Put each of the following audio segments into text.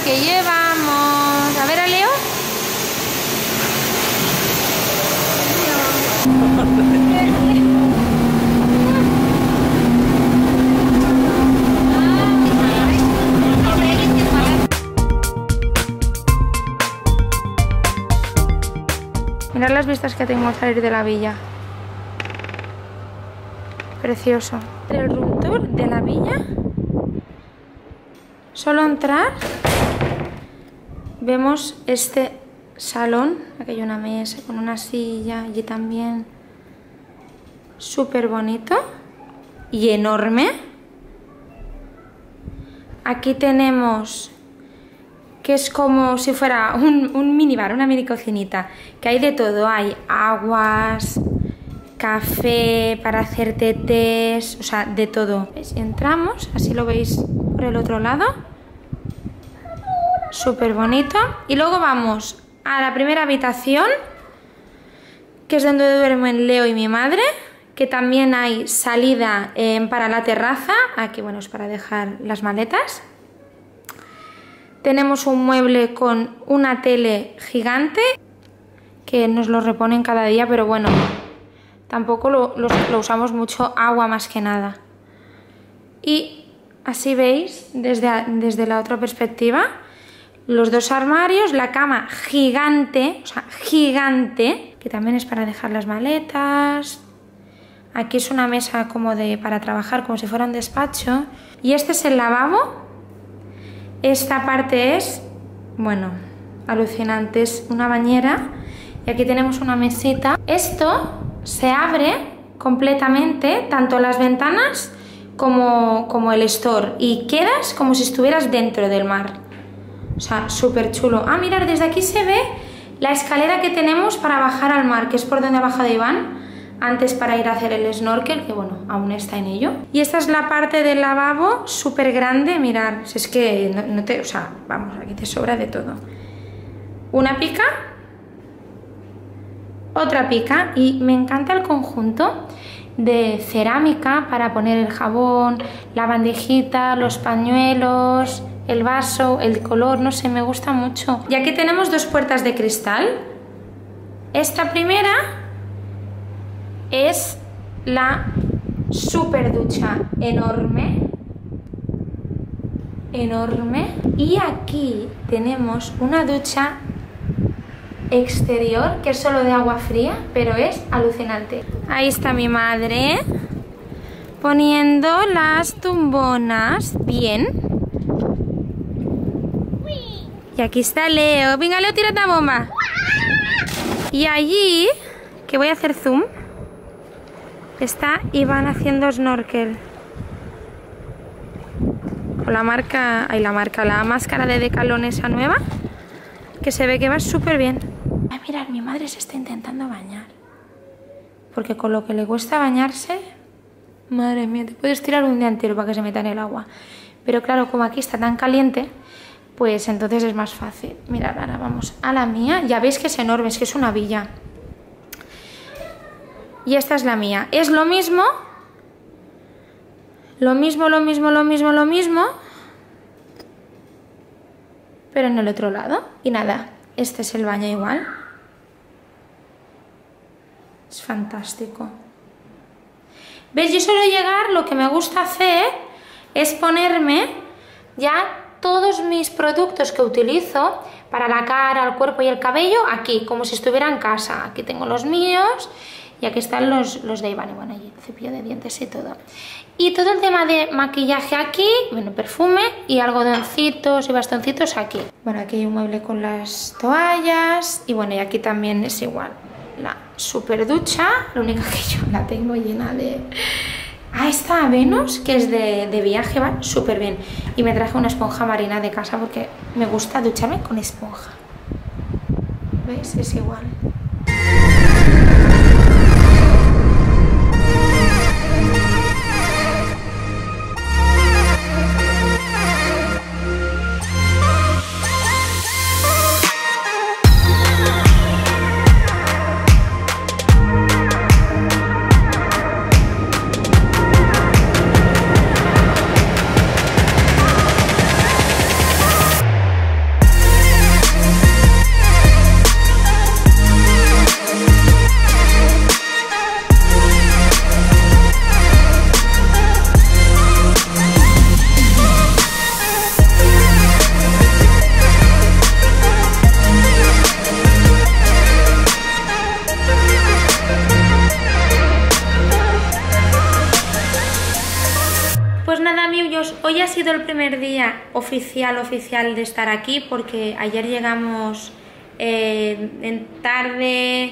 que llevamos. A ver, a Leo. Mirad las vistas que tengo al salir de la villa. Precioso. El room tour de la villa. Solo entrar vemos este salón. Aquí hay una mesa con una silla. Allí también. Súper bonito. Y enorme. Aquí tenemos... que es como si fuera un minibar, una mini cocinita, que hay de todo, hay aguas, café para hacerte tés, o sea, de todo. Si entramos, así lo veis por el otro lado, súper bonito. Y luego vamos a la primera habitación, que es donde duermen Leo y mi madre, que también hay salida para la terraza, aquí bueno, es para dejar las maletas. Tenemos un mueble con una tele gigante que nos lo reponen cada día, pero bueno, tampoco lo usamos mucho, agua más que nada. Y así veis, desde la otra perspectiva, los dos armarios, la cama gigante, o sea, gigante, que también es para dejar las maletas. Aquí es una mesa como para trabajar, como si fuera un despacho. Y este es el lavabo. Esta parte es, bueno, alucinante, es una bañera y aquí tenemos una mesita. Esto se abre completamente, tanto las ventanas como el store, y quedas como si estuvieras dentro del mar. O sea, súper chulo. Ah, mirad, desde aquí se ve la escalera que tenemos para bajar al mar, que es por donde ha bajado Iván antes para ir a hacer el snorkel, que bueno, aún está en ello. Y esta es la parte del lavabo, súper grande, mirad, si es que no te... o sea, vamos, aquí te sobra de todo. Una pica, otra pica, y me encanta el conjunto de cerámica para poner el jabón, la bandejita, los pañuelos, el vaso, el color, no sé, me gusta mucho. Y aquí tenemos dos puertas de cristal. Esta primera es la super ducha enorme, enorme, y aquí tenemos una ducha exterior que es solo de agua fría, pero es alucinante. Ahí está mi madre poniendo las tumbonas bien. Y aquí está Leo. Venga, Leo, tira la bomba. Y allí, que voy a hacer zoom, está Iván haciendo snorkel con la máscara de Decathlon esa nueva, que se ve que va súper bien. Ay, mirad, mi madre se está intentando bañar, porque con lo que le cuesta bañarse, madre mía, te puedes tirar un día entero para que se meta en el agua, pero claro, como aquí está tan caliente, pues entonces es más fácil. Mirad, ahora vamos a la mía. Ya veis que es enorme, es que es una villa. Y esta es la mía. Es lo mismo. Lo mismo. Pero en el otro lado. Y nada, este es el baño igual. Es fantástico. ¿Ves? Yo suelo llegar, lo que me gusta hacer es ponerme ya todos mis productos que utilizo para la cara, el cuerpo y el cabello aquí, como si estuviera en casa. Aquí tengo los míos. Y aquí están los de Iván, y bueno, allí el cepillo de dientes y todo. Y todo el tema de maquillaje aquí, bueno, perfume y algodoncitos y bastoncitos aquí. Bueno, aquí hay un mueble con las toallas y bueno, y aquí también es igual. La super ducha, la única que yo la tengo llena de... Ah, esta Venus, que es de viaje, va súper bien. Y me traje una esponja marina de casa porque me gusta ducharme con esponja. ¿Veis? Es igual. amigos, hoy ha sido el primer día oficial de estar aquí porque ayer llegamos en tarde,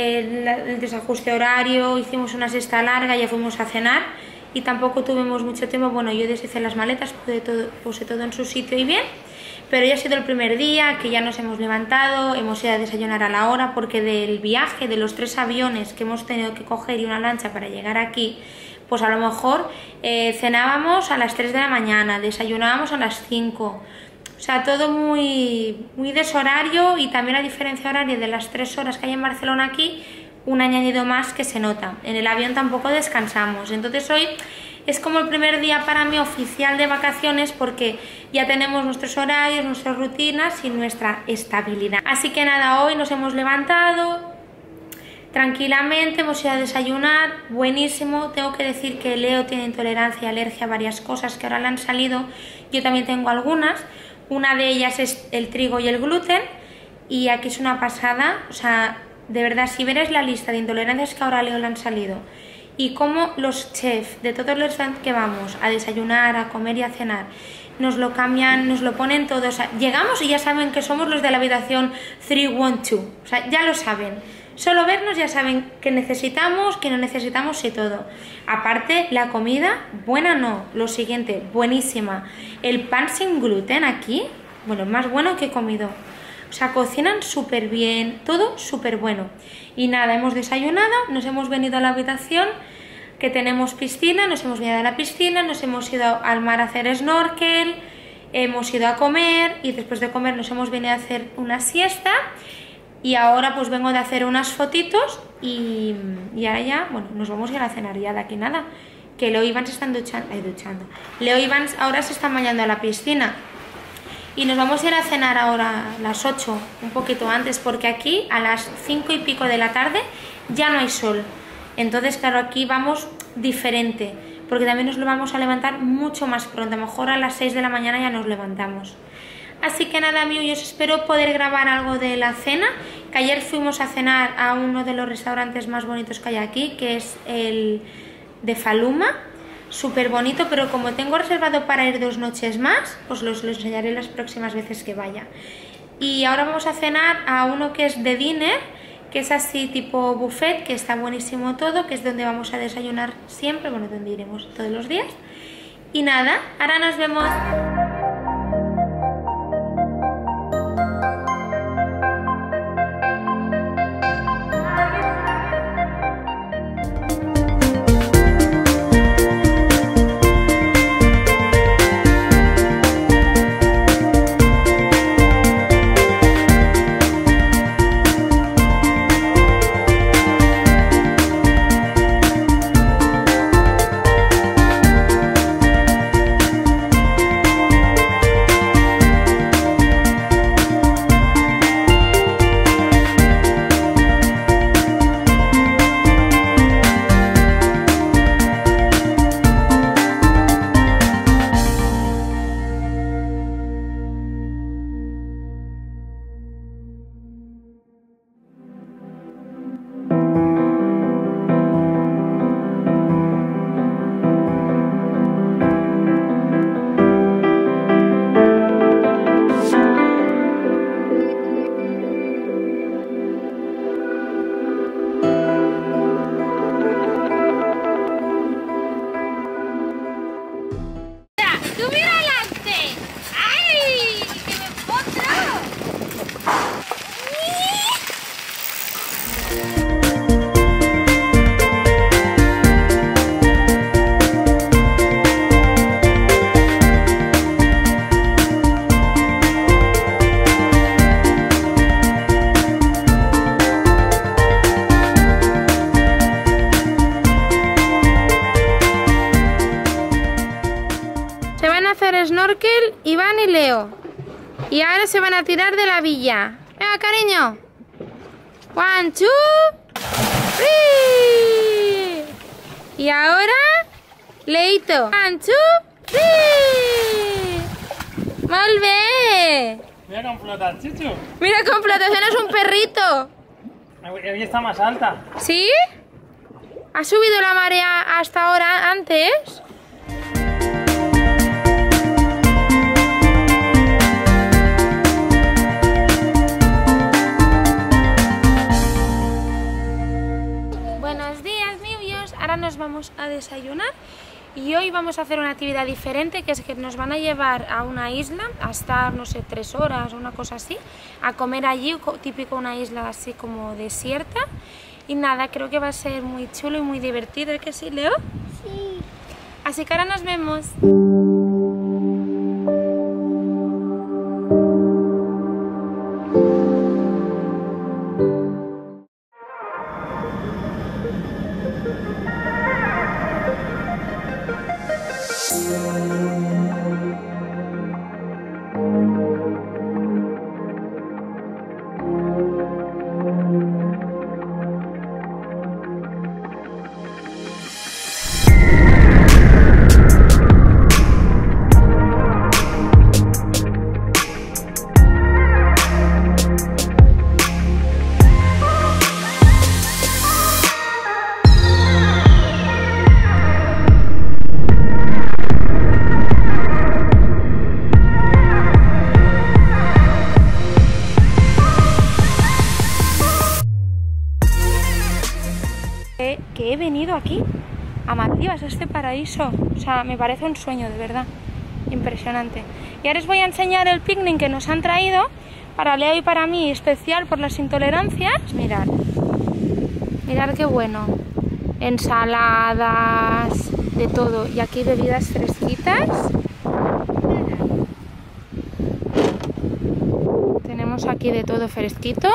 el desajuste horario, hicimos una siesta larga, ya fuimos a cenar y tampoco tuvimos mucho tiempo. Bueno, yo deshice las maletas, puse todo en su sitio y bien, pero ya ha sido el primer día que ya nos hemos levantado, hemos ido a desayunar a la hora porque del viaje, de los 3 aviones que hemos tenido que coger y una lancha para llegar aquí, pues a lo mejor cenábamos a las 3 de la mañana, desayunábamos a las 5, o sea, todo muy deshorario, y también la diferencia horaria de las 3 horas que hay en Barcelona aquí, un añadido más que se nota. En el avión tampoco descansamos, entonces hoy es como el primer día para mí oficial de vacaciones porque ya tenemos nuestros horarios, nuestras rutinas y nuestra estabilidad. Así que nada, hoy nos hemos levantado tranquilamente, hemos ido a desayunar, buenísimo. Tengo que decir que Leo tiene intolerancia y alergia a varias cosas que ahora le han salido, yo también tengo algunas. Una de ellas es el trigo y el gluten, y aquí es una pasada, o sea, de verdad, si veréis la lista de intolerancias que ahora a Leo le han salido y cómo los chefs de todos los restaurantes que vamos a desayunar, a comer y a cenar nos lo cambian, nos lo ponen todo, o sea, llegamos y ya saben que somos los de la habitación 312, o sea, ya lo saben. Solo vernos ya saben qué necesitamos, qué no necesitamos y todo. Aparte, la comida, buena no, lo siguiente, buenísima. El pan sin gluten aquí, bueno, más bueno que he comido. O sea, cocinan súper bien, todo súper bueno. Y nada, hemos desayunado, nos hemos venido a la habitación, que tenemos piscina, nos hemos venido a la piscina, nos hemos ido al mar a hacer snorkel, hemos ido a comer y después de comer nos hemos venido a hacer una siesta. Y ahora pues vengo de hacer unas fotitos y ahora ya, bueno, nos vamos a ir a cenar ya de aquí nada. Que Leo y Iván se están duchando. Leo y Iván ahora se están bañando a la piscina. Y nos vamos a ir a cenar ahora a las 8, un poquito antes, porque aquí a las 5 y pico de la tarde ya no hay sol. Entonces, claro, aquí vamos diferente, porque también nos lo vamos a levantar mucho más pronto. A lo mejor a las 6 de la mañana ya nos levantamos. Así que nada, amigos, yo os espero poder grabar algo de la cena, que ayer fuimos a cenar a uno de los restaurantes más bonitos que hay aquí, que es el de Faluma, súper bonito, pero como tengo reservado para ir 2 noches más, pues los enseñaré las próximas veces que vaya. Y ahora vamos a cenar a uno que es de dinner, que es así tipo buffet, que está buenísimo todo, que es donde vamos a desayunar siempre, bueno, donde iremos todos los días. Y nada, ahora nos vemos. Snorkel, Iván y Leo. Y ahora se van a tirar de la villa. Venga, cariño. 1, 2, 3. Y ahora, Leito. 1, 2, 3. Molt bé. Mira com flota, Chichu. Mira com flota, eso no es un perrito. Hoy está más alta. ¿Sí? ¿Ha subido la marea hasta ahora antes? amigos, ahora nos vamos a desayunar y hoy vamos a hacer una actividad diferente, que es que nos van a llevar a una isla, a estar, no sé, 3 horas o una cosa así, a comer allí, típico una isla así como desierta. Y nada, creo que va a ser muy chulo y muy divertido, ¿es que sí, Leo? Sí. Así que ahora nos vemos. Que he venido aquí a Maldivas, a este paraíso, o sea, me parece un sueño, de verdad, impresionante. Y ahora os voy a enseñar el picnic que nos han traído para Leo y para mí, especial por las intolerancias. Mirad, mirad qué bueno, ensaladas, de todo, y aquí bebidas fresquitas. Tenemos aquí de todo fresquito.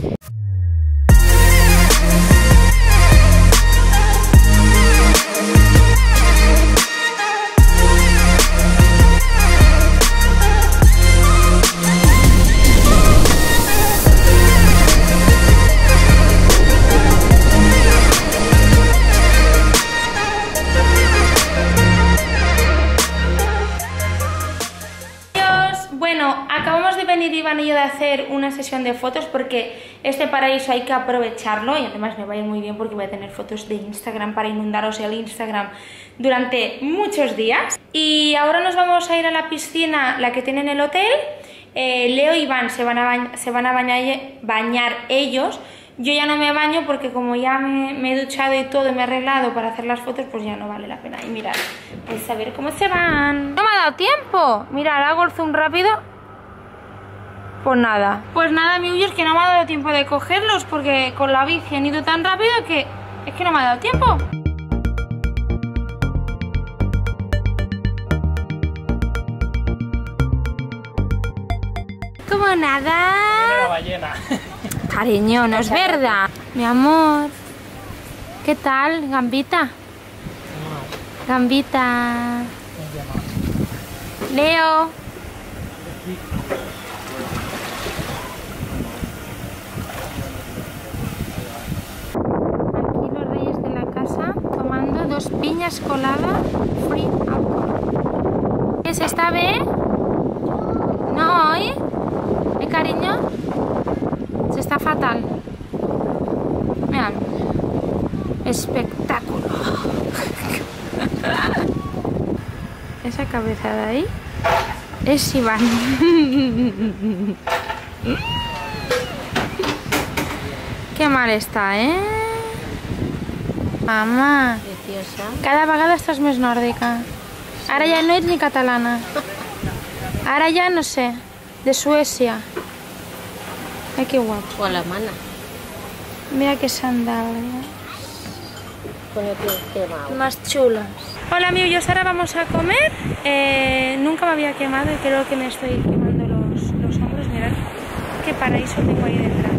Bueno, acabamos de venir Iván y yo de hacer una sesión de fotos porque este paraíso hay que aprovecharlo y además me va a ir muy bien porque voy a tener fotos de Instagram para inundaros el Instagram durante muchos días. Y ahora nos vamos a ir a la piscina, la que tiene en el hotel. Leo y Iván se van a bañar ellos. Yo ya no me baño porque como ya me he duchado y todo y me he arreglado para hacer las fotos, pues ya no vale la pena. Y mirad, vais a ver cómo se van. No me ha dado tiempo. Mirad, hago el zoom rápido. Pues nada. Pues nada, amigos, que no me ha dado tiempo de cogerlos porque con la bici han ido tan rápido que es que no me ha dado tiempo. Como nada. La ballena. Cariño, no es verdad. Mi amor. ¿Qué tal, Gambita? Gambita. Leo. Aquí los reyes de la casa tomando 2 piñas coladas free alcohol. ¿Qué se está bien? ¿No hoy? ¿Eh, cariño? Se está fatal. Mirad. Espectáculo. Esa cabeza de ahí es Iván. Qué mal está, ¿eh? Mamá. Preciosa. Cada vegada estàs més nòrdica. Ara ja no ets ni catalana. Ara ja no sé. De Suècia. Ay, qué guapo. O alemana. Mira qué sandalias. Con el tema. Más chulas. Hola amigos, ahora vamos a comer. Nunca me había quemado y creo que me estoy quemando los hombros. Mirad qué paraíso tengo ahí detrás.